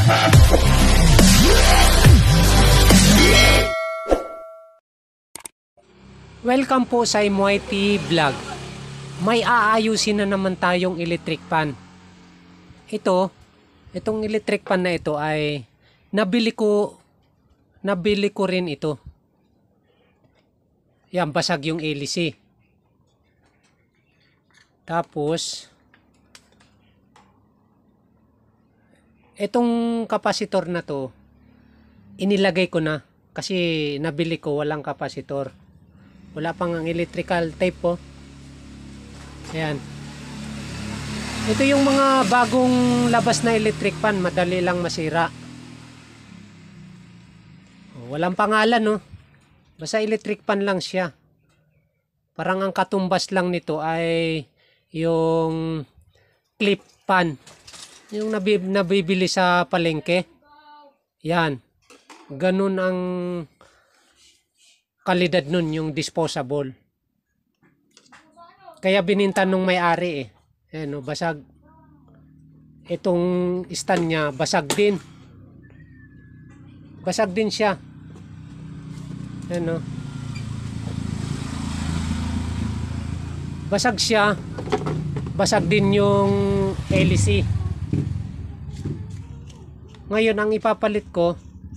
Welcome po sa MYT Vlog. May aayusin na naman tayong electric fan. Itong electric fan na ito ay nabili ko rin ito. Yan, basag yung hélice. Tapos itong kapasitor na to inilagay ko na kasi nabili ko walang kapasitor. Wala pang ang electrical tape po. Ayan. Ito yung mga bagong labas na electric fan. Madali lang masira. Walang pangalan, no? Basta electric fan lang siya. Parang ang katumbas lang nito ay yung clip fan. Yung nabibili sa palengke. Yan. Ganun ang kalidad nun, yung disposable. Kaya bininta nung may-ari eh. Ayan, basag. Itong stand niya, basag din. Basag din siya. Ayan, basag siya. Basag din yung hélice. Ngayon, ang ipapalit ko,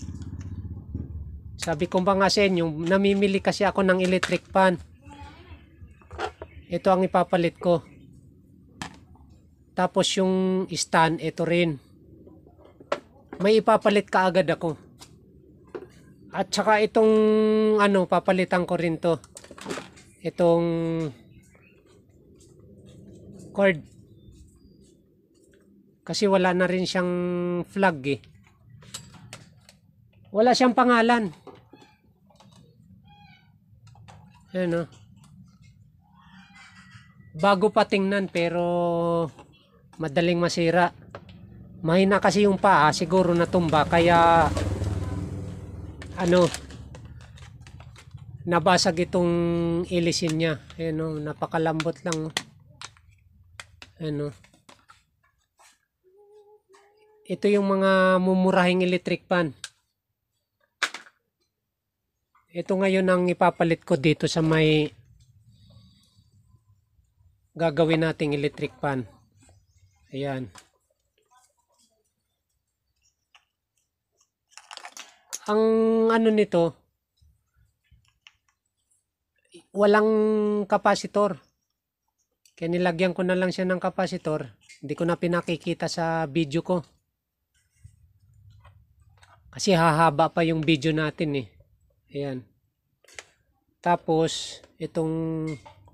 sabi ko ba nga sa inyo, namimili kasi ako ng electric fan. Ito ang ipapalit ko. Tapos yung stand, ito rin. May ipapalit kaagad ako. At saka itong papalitan ko rin to. Itong cord. Kasi wala na rin siyang flag eh. Wala siyang pangalan. Ayan, bago pa tingnan pero madaling masira. Mahina kasi yung paa, siguro natumba kaya nabasag itong ilisin niya. Ayan, napakalambot lang. Ayan, ito yung mga mumurahing electric fan. Ito ngayon ang ipapalit ko dito sa may gagawin nating electric fan. Ayan. Ang nito, walang kapasitor. Kaya nilagyan ko na lang siya ng kapasitor. Hindi ko na pinakikita sa video ko. Kasi hahaba pa yung video natin eh. Ayan. Tapos itong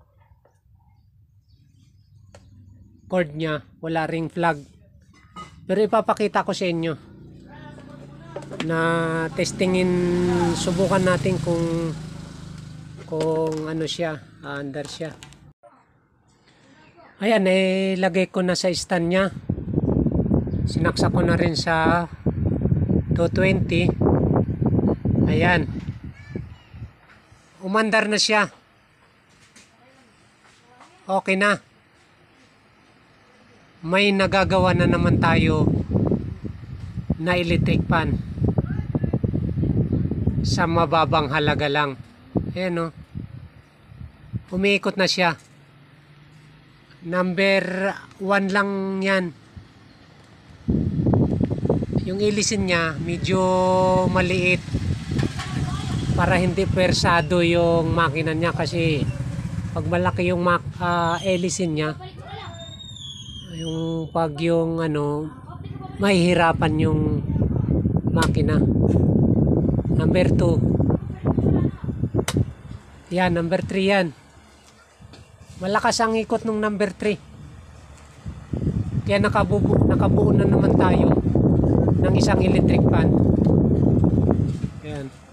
cord niya, wala ring flag. Pero ipapakita ko sa inyo na testingin, subukan natin kung ano siya, under siya. Ayan, lagay ko na sa stand niya. Sinaksak ko na rin sa 220. Ayan. Umandar na siya. Okay na. May nagagawa na naman tayo na electric fan sa mababang halaga lang. Ayan, umiikot na siya. Number 1 lang yan. Yung ilisin niya medyo maliit para hindi persado yung makina niya, kasi pag malaki yung ilisin niya, yung mahihirapan yung makina. Number 2. Yan, number 3 yan. Malakas ang ikot ng number 3. Kaya nakabuo na naman tayo ng isang electric fan. Yan.